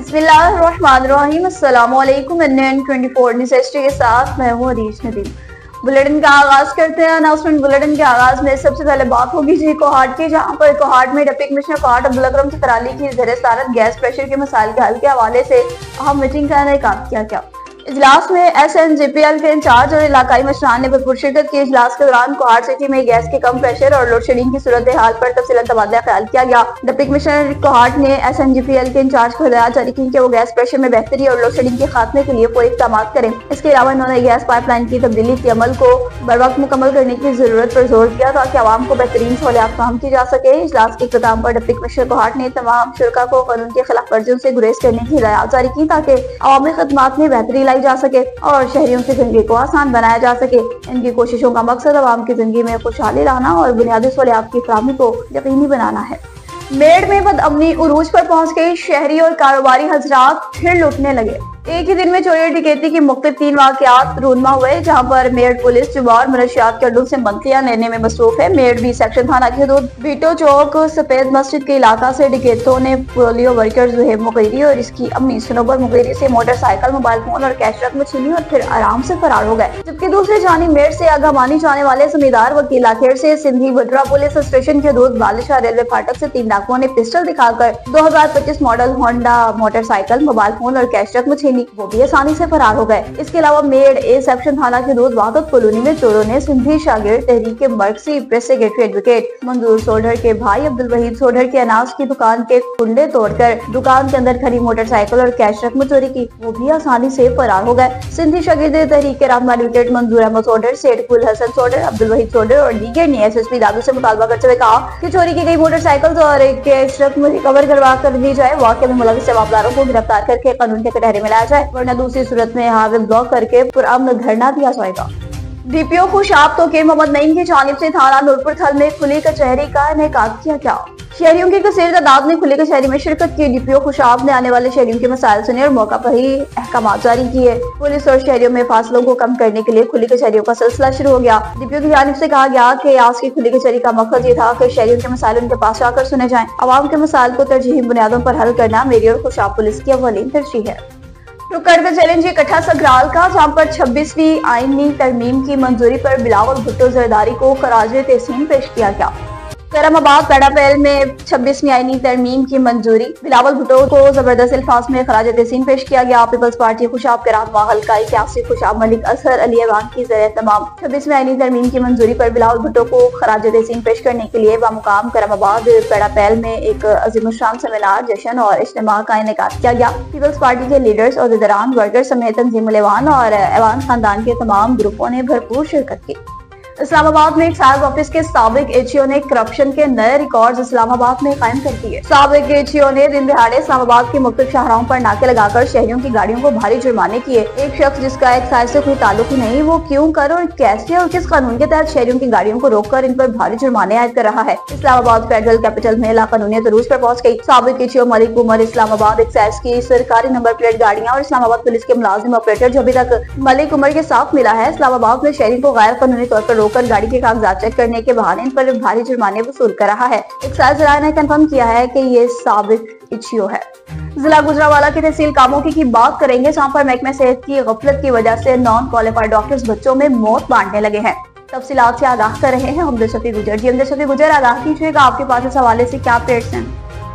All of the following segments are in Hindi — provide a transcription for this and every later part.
बिस्मिल्लाहिर्रहमानिर्रहीम। अस्सलामुअलैकुम। इंडियन 24 न्यूज़ हिस्ट्री के साथ मैं हूँ अरीश नदीम। बुलेटिन का आगाज करते हैं। अनाउंसमेंट बुलेटिन के आगाज में सबसे पहले बात होगी जी कोहाट की, जहां पर कोहाट में डिप्टी कमिश्नर कोहाट अब्दुल अकरम चतराली की ज़ेर-ए-सदारत गैस प्रेशर के मसाइल के हल के हवाले से अहम मीटिंग का इनेकाद किया गया। इजलास में SNGPL के इंचार्ज और इलाकाई मशरान ने भरपूर शिरकत की। इजलास के दौरान कोहाट सिटी में गैस के कम प्रेशर और लोड शेडिंग की सूरत हाल पर तफसीलन तबादला ख्याल किया गया। डिप्टी कमिश्नर कोहाट ने SNGPL के इंचार्ज को हिदायत जारी की कि वो गैस प्रेशर में बेहतरी और लोड शेडिंग के खात्मे के लिए पूरे इक़दाम करें। इसके अलावा उन्होंने गैस पाइपलाइन की तब्दीली के अमल को बर वक्त मुकम्मल करने की जरूरत पर जोर दिया ताकि आवाम को बेहतरीन सहूलियात फराहम की जा सके। इजलास के इख्तिताम पर डिप्टी कमिश्नर कोहाट ने तमाम शुरका को कानून की खिलाफ वर्जियों से गुरेज करने की हिदायत जारी की ताकि अवामी खदमात में बेहतरी लाई जा सके और शहरियों की जिंदगी को आसान बनाया जा सके। इनकी कोशिशों का मकसद आवाम की जिंदगी में खुशहाली लाना और बुनियादी सहूलियात की फराहमी को यकीनी बनाना है। मेड़ में बदअमनी उरूज पर पहुंच गई। शहरी और कारोबारी हजरात फिर लुटने लगे। एक ही दिन में चोरी और डकैती की मुख्तलिफ 3 वाकयात रूनमा हुए, जहां पर मेड़ पुलिस जुबा और मनशियात के अड्डों से मंथलियां लेने में मसरूफ है। मेड़ बी सेक्शन थाना की हदूद बीटो चौक सफेद मस्जिद के इलाका से डकैतों ने पोलियो वर्कर जुहेब मुगैरी और इसकी अम्मी सनोबर मुगैरी से मोटरसाइकिल, मोबाइल फोन और कैश रकम छीनी और फिर आराम से फरार हो गए। जबकि दूसरी जानिब मेड़ से आगा मानी जाने वाले जमींदार वकील आखिर से सिंधी बटरा पुलिस स्टेशन की हदूद बालिशाह रेलवे फाटक से 3 डाकुओं ने पिस्टल दिखाकर 2025 model Honda motorcycle, mobile phone और कैश रकम छीनी, वो भी आसानी से फरार हो गए। इसके अलावा मेड़ ए सेक्शन थाना की हदूद वाहदत कॉलोनी में चोरों ने सिंधी शागिर्द तहरीक मर्कजी press secretary advocate Manzoor Sodhar के भाई अब्दुल वहीद सोढर के अनाज की दुकान के कुंडे तोड़कर दुकान के अंदर खड़ी मोटरसाइकिल और कैश रकम चोरी की, वो भी आसानी से फरार हो गए। सिंधी शागिर्द तहरीक रहमान एडवोकेट मंजूर अहमद सोढर, सेठ गुल हसन सोढर, अब्दुल वहीद सोढर और दीगर ने SSP दादू से मुतालबा करते हुए कहा कि चोरी की गई मोटरसाइकिल और कैश रकम रिकवर करवा कर दी जाए। वाकई में मुलविस जवाबदारों को गिरफ्तार करके कानून के कटहरे में लाया जाए, वरना दूसरी सूरत में हावे ब्लॉक करके पुरअमन धरना दिया जाएगा। DPO खुशाब तोकीर मोहम्मद नईम की जानिब से थाना नूरपुर थल में खुली कचहरी का इनेकाद किया गया। शहरियों की कसीर तादाद ने खुली कचहरी में शिरकत की। DPO खुशाब ने आने वाले शहरियों के मसाइल सुने और मौका पर ही अहकाम जारी किए। पुलिस और शहरियों में फासलों को कम करने के लिए खुली कचहरियों का सिलसिला शुरू हो गया। DPO की जानिब से कहा गया कि आज की खुली कचहरी का मकसद ये था कि शहरियों के मसाइल उनके पास आकर सुने जाएं। आवाम के मसाइल को तरजीही बुनियादों पर हल करना मेरी और खुशाब पुलिस की अव्वलीन तरजीह है। रुक कर चैलेंज इकट्ठा सगराल का, जहां पर 26वीं आईनी तरमीम की मंजूरी पर बिलावल भुट्टो जरदारी को खराजे तहसीन पेश किया गया। करमाबाद पेड़ापेल में 26वीं आईनी तरमीम की मंजूरी बिलावल भुट्टो को जबरदस्त अल्फाज में खराजे तहसीन पेश किया गया। पीपल्स पार्टी खुशाब के रहनुमा हल्का इक्यासी खुशाब मलिक असहर अली अवान की ज़रिए तमाम 26वीं आईनी तरमीम की मंजूरी पर बिलावल भुट्टो को खराजे तहसीन पेश करने के लिए बामुकाम करमाबाद पेड़ापेल में एक अजीमुशान सेमिनार, जश्न और इज्तिमा का इनेकाद किया गया। पीपल्स पार्टी के लीडर्स और दरान वर्कर समेत तंजीमुल अवान और अवान खानदान के तमाम ग्रुपों ने भरपूर शिरकत की। इस्लामाबाद में एक्साइज ऑफिस के साबिक HO ने करप्शन के नए रिकॉर्ड्स इस्लामाबाद में कायम कर दिए। साबिक HO ने दिन दिहाड़े इस्लामाबाद के मुख्तलिफ शाहराहों पर नाके लगाकर शहरियों की गाड़ियों को भारी जुर्माने किए। एक शख्स जिसका एक्साइज से कोई ताल्लुक ही नहीं, वो क्यों, कर और कैसे और किस कानून के तहत शहरियों की गाड़ियों को रोककर इन पर भारी जुर्माने आयद कर रहा है। इस्लामाबाद फेडरल कैपिटल में लाकानूनियत अरूज पर पहुंच गई। साबिक HO मलिक उमर इस्लामाबाद एक्साइज की सरकारी नंबर प्लेट गाड़ियां और इस्लामाबाद पुलिस के मुलाजिम ऑपरेटर जो अभी तक मलिक उमर के साथ मिला है, इस्लामाबाद में शहरी को गैर कानूनी तौर पर रोककर गाड़ी के कागजात चेक करने के बहाने इन पर भारी जुर्माने वसूल कर रहा है। एक्साइज राय ने कंफर्म किया है कि ये साबिक HO है। जिला गुजरावाला की तहसील कामोकी की बात करेंगे, जहाँ पर महकमे सेहत की गफलत की वजह से नॉन क्वालिफाइड डॉक्टर्स बच्चों में मौत बांटने लगे हैं। तफसीलात से आगाह कर रहे हैं हमद शफी गुजर जी। हमद शफी गुजर, आगाह कीजिएगा, आपके पास इस हवाले से क्या अपडेट्स हैं?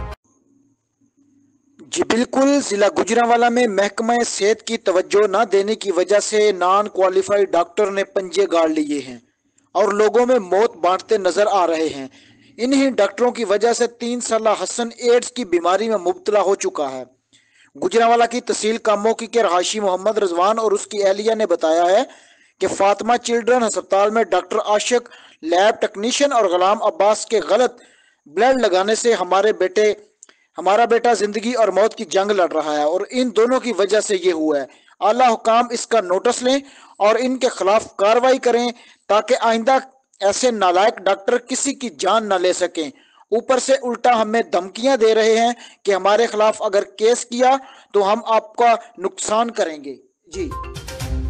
जी बिल्कुल, जिला गुजरांवाला में महकमा सेहत की तवज्जो न देने की वजह से नॉन क्वालिफाइड डॉक्टर ने पंजे गाड़ लिए हैं और लोगों में मौत बांटते नजर आ रहे हैं। इन्हीं डॉक्टरों की वजह से 3 साला हसन एड्स की बीमारी में मुब्तला हो चुका है। गुजरांवाला की तहसील कामोकी के रहायशी मोहम्मद रजवान और उसकी अहलिया ने बताया है कि फातिमा चिल्ड्रन अस्पताल में डॉक्टर आशिक, लैब टेक्नीशियन और गुलाम अब्बास के गलत ब्लड लगाने से हमारा बेटा जिंदगी और मौत की जंग लड़ रहा है और इन दोनों की वजह से ये हुआ है। आला हुकाम इसका नोटिस लें और इनके खिलाफ कार्रवाई करें ताकि आइंदा ऐसे नालायक डॉक्टर किसी की जान न ले सकें। ऊपर से उल्टा हमें धमकियां दे रहे हैं कि हमारे खिलाफ अगर केस किया तो हम आपका नुकसान करेंगे। जी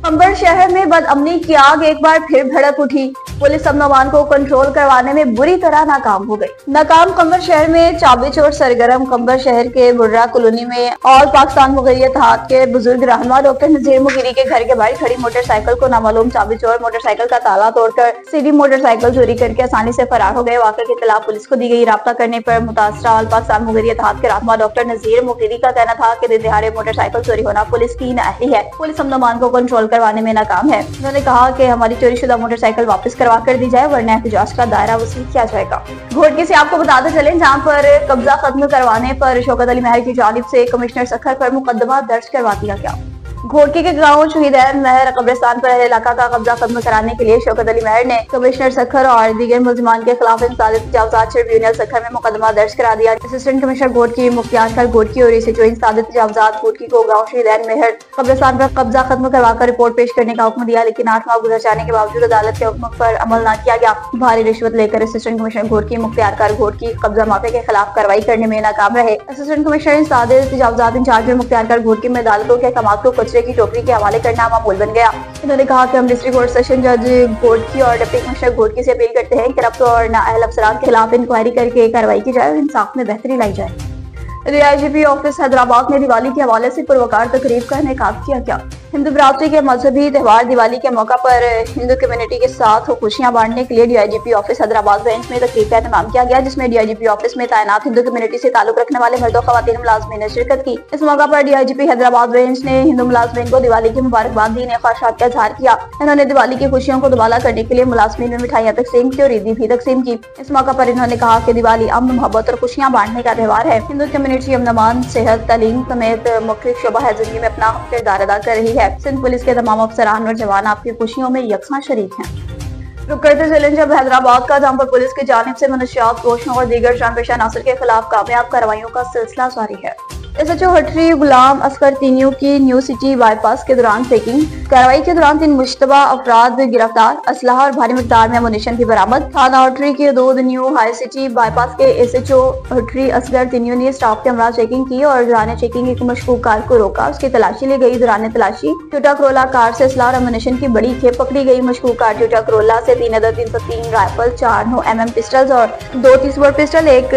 कंबर शहर में बदअमनी की आग एक बार फिर भड़क उठी। पुलिस अमन को कंट्रोल करवाने में बुरी तरह नाकाम हो गई। नाकाम कंबर शहर में चाबी चोर सरगर्म। कंबर शहर के बुर्रा कॉलोनी में ऑल पाकिस्तान मुगैरियत इत्तेहाद के बुजुर्ग रहनुमा डॉक्टर नजीर मुगीरी के घर के बाहर खड़ी मोटरसाइकिल को नामालूम चाबी चोर मोटरसाइकिल का ताला तोड़कर सीधी मोटरसाइकिल चोरी करके आसानी से फरार हो गए। वाक़े की इत्तला पुलिस को दी गई। राब्ता करने पर मुतासरा ऑल पाकिस्तान मुगैरियत इत्तेहाद के रहनुमा डॉक्टर नजीर मुगीरी का कहना था कि दिन दिहाड़े मोटरसाइकिल चोरी होना पुलिस की नाअहली है। पुलिस अमन को कंट्रोल करवाने में नाकाम है। उन्होंने कहा कि हमारी चोरीशुदा मोटरसाइकिल वापस करवा कर दी जाए, वरना एहतजाज का दायरा वसूल किया जाएगा। घोड़की से आपको बताते चलें, जहां पर कब्जा खत्म करवाने पर शौकत अली महर की जानिब से कमिश्नर सखर पर मुकदमा दर्ज करवा दिया गया। घोड़की के गांव शहीद महर कब्रिस्तान पर अहले इलाका का कब्जा खत्म कराने के लिए शौकत अली महर ने कमिश्नर सखर और दीगर मुल्जिमान के खिलाफ इंसानियत तजावुज़ात ट्रिब्यूनल सखर में मुकदमा दर्ज करा दिया। असिस्टेंट कमिश्नर घोड़की मुख्तियार खान घोड़की और एसएचओ इंसानियत तजावुज़ात घोड़की को गांव शहीद महर कब्रिस्तान पर कब्जा खत्म करवाकर रिपोर्ट पेश करने का हुक्म दिया, लेकिन 8 माह गुजर जाने के बावजूद अदालत के हुक्म पर अमल न किया गया। भारी रिश्वत लेकर असिस्टेंट कमिश्नर घोड़की मुख्तियार खान घोड़की कब्जा माफिया के खिलाफ कार्रवाई करने में नाकाम रहे। असिस्टेंट कमिश्नर इंसानियत तजावुज़ात इंचार्ज मुख्तियार खान घोड़की में अदालतों के अहकाम को कचरे की टोकरी के हवाले करना मामूल बन गया। इन्होंने कहा कि हम डिस्ट्रिक्ट कोर्ट सेशन जज घोड़की और डिप्टी कमिश्नर घोड़की से अपील करते हैं कि रब्त और नाअहल अफसरान के खिलाफ इंक्वायरी करके कार्रवाई की जाए और इंसाफ में बेहतरी लाई जाए। डीआईजीपी ऑफिस हैदराबाद में दिवाली के हवाले से पुरवकार तकरीब का इनेकाद किया गया। हिंदू बरादरी के मजहबी त्यौहार दिवाली के मौका पर हिंदू कम्युनिटी के साथ खुशियां बांटने के लिए डीआईजीपी ऑफिस हैदराबाद ब्रांच में तकरीब का इंतजाम किया गया, जिसमें डीआईजीपी ऑफिस में तैनात हिंदू कम्युनिटी से ताल्लुक रखने वाले मर्दों खवातीन मुलाजमीन ने शिरकत की। इस मौका पर डीआईजीपी हैदराबाद ब्रांच ने हिंदू मुलाजमीन को दिवाली की मुबारकबाद दी, ख्वाहिशात का इजहार किया। इन्होंने दिवाली की खुशियों को दुबाला करने के लिए मुलाजमीन में मिठाइयां तकसीम की और ईदी भी तकसीम की। इस मौका पर इन्होंने कहा कि दिवाली अमन, मोहब्बत और खुशियां बांटने का त्यौहार है। हिंदू कम्युनिटी अमन, सेहत, तालीम समेत मुख्तलिफ शोबा है जिंदगी में अपना किरदार अदा कर रही है। सिंध पुलिस के तमाम अफसरान और जवान आपकी खुशियों में यकसा शरीक हैं। रुक करते चलें जब हैदराबाद का, जहां पर पुलिस की जानिब से मनशियात फरोशों और दीगर जान पेशा नासिर के खिलाफ कामयाब कार्रवाइयों का सिलसिला जारी है। एसएचओ हटरी गुलाम असगर तीनियों की न्यू सिटी बाईपास के दौरान चेकिंग। कार्रवाई के दौरान 3 मुश्तबा अफराद गिरफ्तार, असलहा और भारी मिकदार में एमुनेशन की बरामद। थाना हटरी के हदूद न्यू हाई सिटी बाईपास के एसएचओ हटरी असगर तीनियों ने स्टाफ के हमरा चेकिंग की और दौरान चेकिंग एक मशकूक कार को रोका। उसकी तलाशी ली गई। दौरान तलाशी टोयोटा करोला कार से असलहा और एमुनेशन की बड़ी खेप पकड़ी गई। मशकूक कार टोयोटा करोला से 3 अदद 303 राइफल, 4 9mm पिस्टल्स और 2 30 बोर पिस्टल, एक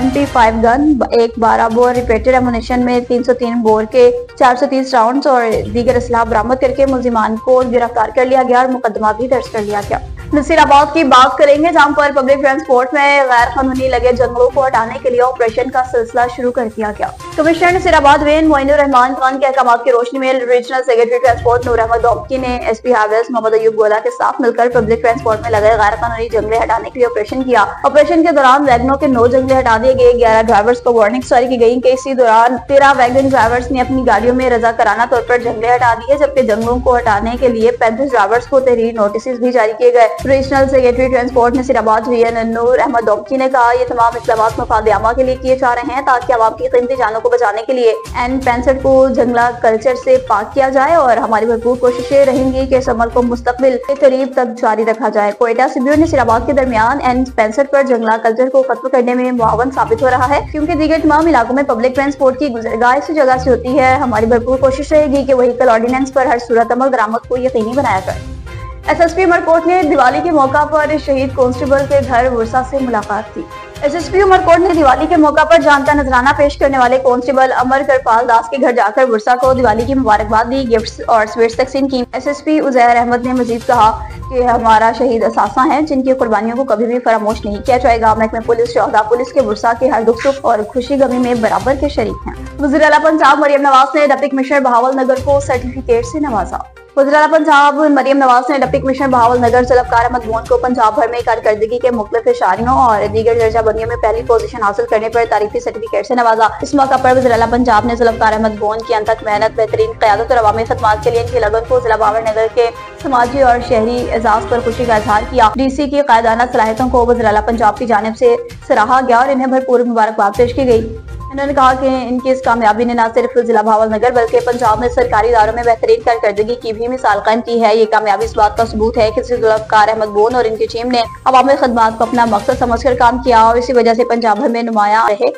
MP5 गन, एक 12 बोर रिपीटेड एमुनेशन में 303 बोर के 430 राउंड्स और दीगर असलाह बरामद करके मुल्जिमान को गिरफ्तार कर लिया गया और मुकदमा भी दर्ज कर लिया गया। नसीराबाद की बात करेंगे, जहां पर पब्लिक ट्रांसपोर्ट में गैर कानूनी लगे जंगलों को हटाने के लिए ऑपरेशन का सिलसिला शुरू कर दिया गया। कमिश्नर नसीराबाद वेन मोइनुर रहमान खान के अहकाम की रोशनी में regional secretary transport Noor Ahmed Domki ने एसपी हावेस मोहम्मद अयूब गोला के साथ मिलकर पब्लिक ट्रांसपोर्ट में लगे गैर कानूनी जंगले हटाने के लिए ऑपरेशन किया। ऑपरेशन के दौरान वैगनों के 9 जंगले हटा दिए गए। 11 ड्राइवर्स को वार्निंग जारी की गई कि इसी दौरान 13 वैगन ड्राइवर्स ने अपनी गाड़ियों में रजाकाराना तौर पर जंगले हटा दिए, जबकि जंगलों को हटाने के लिए 35 ड्राइवर्स को तहरीर नोटिस भी जारी किए गए। रीजनल सेक्रेटरी ट्रांसपोर्ट नसीराबाद वीएन नूर अहमद डोमकी ने कहा, ये तमाम इक़दामात मफाद आमा के लिए किए जा रहे हैं ताकि आवाम की कीमती जानों को बचाने के लिए N65 को जंगला कल्चर से पाक किया जाए और हमारी भरपूर कोशिशें रहेंगी कि इस अमल को मुस्तकबिल के करीब तक जारी रखा जाए। कोयटा सिब्बी और नसीराबाद के दरमियान N65 पर जंगला कल्चर को खत्म करने में मुआवन साबित हो रहा है, क्योंकि दीगर तमाम इलाकों में पब्लिक ट्रांसपोर्ट की गुजरगाह इसी जगह से होती है। हमारी भरपूर कोशिश रहेगी कि व्हीकल ऑर्डिनेंस पर हर सूरत अमल दरामद को यकीनी बनाया जाए। एसएसपी उमरकोट ने दिवाली के मौका पर शहीद कांस्टेबल के घर वर्षा से मुलाकात की। एसएसपी उमरकोट ने दिवाली के मौका पर जानता नजराना पेश करने वाले कांस्टेबल अमर करपाल दास के घर जाकर वर्षा को दिवाली की मुबारकबाद दी, गिफ्ट्स और स्वीट्स तकसीम की। एसएसपी उजैर अहमद ने मजीद कहा कि हमारा शहीद असासा हैं जिनकी कुर्बानियों को कभी भी फरामोश नहीं किया जाएगा। महकमे पुलिस शोहदा पुलिस के वर्षा के हर दुख सुख और खुशी गमी में बराबर के शरीक हैं। वज़ीर आला पंजाब मरियम नवाज ने डिप्टी कमिश्नर बहावलनगर को सर्टिफिकेट से नवाजा। वज़ीर आला पंजाब मरियम नवाज ने डिप्टी कमिश्नर बहावलनगर जुल्फ़कार अहमद बोन को पंजाब भर में कारकर्दगी के मुख्तलिफ इशारियों और दीगर दर्जा बंदियों में पहली पोजीशन हासिल करने पर तारीफी सर्टिफिकेट से नवाजा। इस मौका पर वज़ीर आला पंजाब ने जुल्फ़कार अहमद बोन की अनथक मेहनत, बेहतरीन क़यादत और अवामी खिदमत के लिए इनकी लगन को जिला बावरनगर के समाजी और शहरी एजाज पर खुशी का इजहार किया। डीसी की कायदाना सलाहियतों को वज़ीर आला पंजाब की जानिब से सराहा गया और इन्हें भरपूर मुबारकबाद पेश की गई। उन्होंने कहा कि इनकी इस कामयाबी ने न सिर्फ जिला बहावलनगर बल्कि पंजाब में सरकारी इदारों में बेहतरीन कारकर्दगी की भी मिसाल कायम की है। ये कामयाबी इस बात का सबूत है कि जुल्फ़कार अहमद बोन और इनकी टीम ने अवामी खिदमत को अपना मकसद समझकर काम किया और इसी वजह से पंजाब भर में नुमाया रहे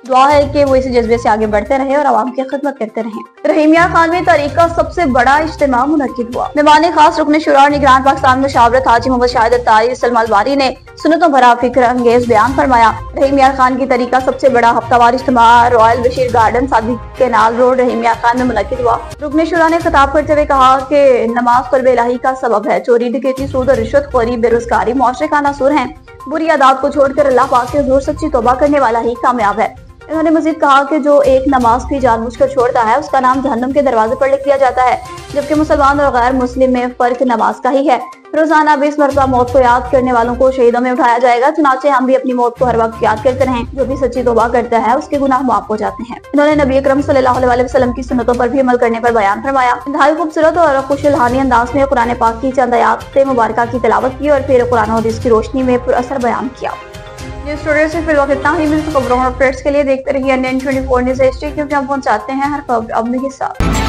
दुआ है कि वो इसी जज्बे से आगे बढ़ते रहे और आवाम की खिदमत करते रहें। रहीम यार खान में तारीख का सबसे बड़ा इज्तिमा मुनक्किद हुआ। मेहमान खास रुकन शुरा निगरान पाकिस्तान मुशावरत हाजी मोहम्मद शाहिद अत्तारी सलमान वारी ने सुन्नतों भरा फिक्र अंगेज बयान फरमाया। रहीम यार खान की तारीख का सबसे बड़ा हफ्तावार इज्तिमा royal Bashir garden Sadiq canal road Rahim Yar Khan में मुनक्किद हुआ। रुकन शुरा ने खिताब करते हुए कहा कि नमाज क़ुर्ब इलाही का सबब है। चोरी डकैती सूद और रिश्वतखोरी बेरोजगारी मुआशरे का नासूर है। बुरी आदत को छोड़कर अल्लाह पाक के हुजूर सच्ची तौबा करने वाला ही कामयाब है। इन्होंने मजीद कहा कि जो एक नमाज भी जानबूझकर छोड़ता है उसका नाम जहन्नुम के दरवाजे पर लिख दिया जाता है, जबकि मुसलमान और गैर मुस्लिम में फर्क नमाज का ही है। रोजाना 20 मरतबा मौत को याद करने वालों को शहीदों में उठाया जाएगा। चुनाचे हम भी अपनी मौत को हर वक्त याद करते रहें। जो भी सच्ची तौबा करता है उसके गुनाह माफ हो जाते हैं। इन्होंने नबी अकरम सल्लल्लाहु अलैहि वसल्लम की सुन्नतों पर भी अमल करने पर बयान फरमाया। इंतहाई खूबसूरत और खुशहाली अंदाज में कुरान पाक की चंद आयात मुबारका की तिलावत की और फिर कुरान और हदीस की रोशनी में पुरअसर बयान किया। ये स्टूडियो से फिलहाल इतना ही। मिलकर खबरों और अपडेट्स के लिए देखते रहिए NN24 न्यूज़ HD, क्योंकि हम पहुंचाते हैं हर खबर अपने के साथ।